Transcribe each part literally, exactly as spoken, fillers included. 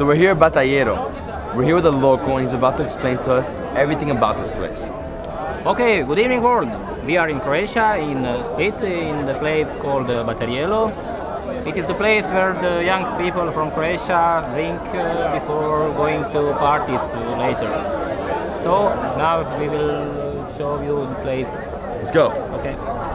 So we're here at Baterijelo. We're here with a local and he's about to explain to us everything about this place. Okay, good evening world. We are in Croatia, in uh, Split, in the place called uh, Baterijelo. It is the place where the young people from Croatia drink uh, before going to parties uh, later. So now we will show you the place. Let's go. Okay.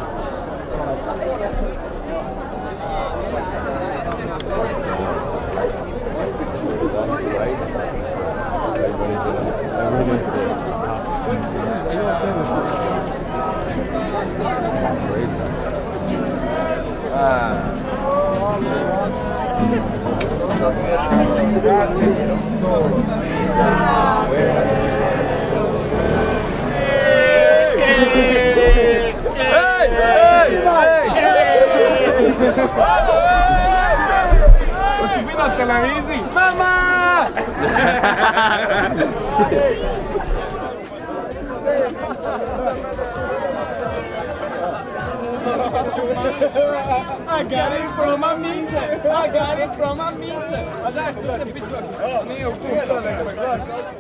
Mama! I got it from a mince. I got it from a mince. Adesso ti appiccico. Io gusto.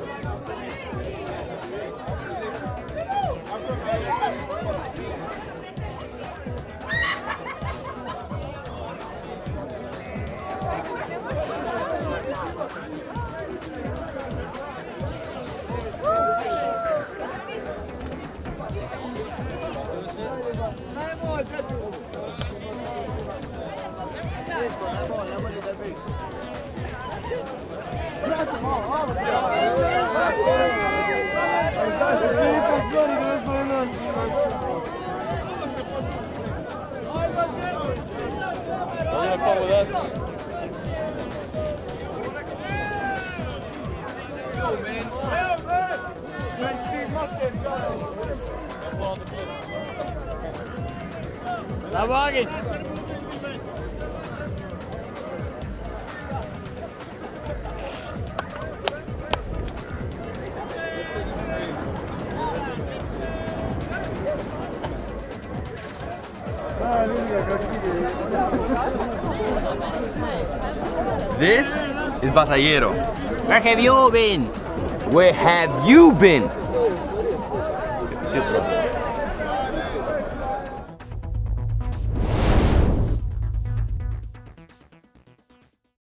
La Bagis. This is Baterijelo. Where have you been? Where have you been? It's good stuff.